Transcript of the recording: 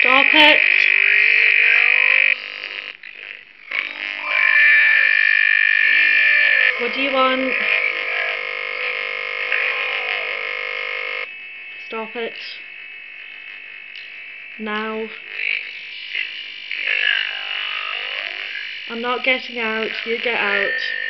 Stop it! What do you want? Stop it. Now. I'm not getting out. You get out.